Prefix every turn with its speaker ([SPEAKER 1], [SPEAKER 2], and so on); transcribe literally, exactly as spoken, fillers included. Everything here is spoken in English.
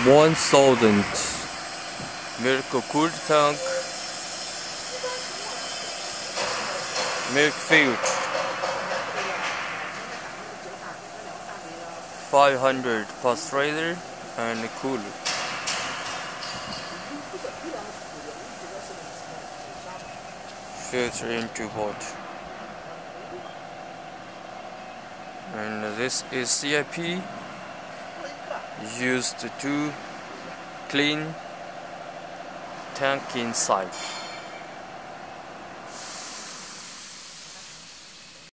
[SPEAKER 1] one thousand milk cool tank, milk filter, five hundred pasteurizer and cooler. Filter into water. And this is C I P used to clean tank inside.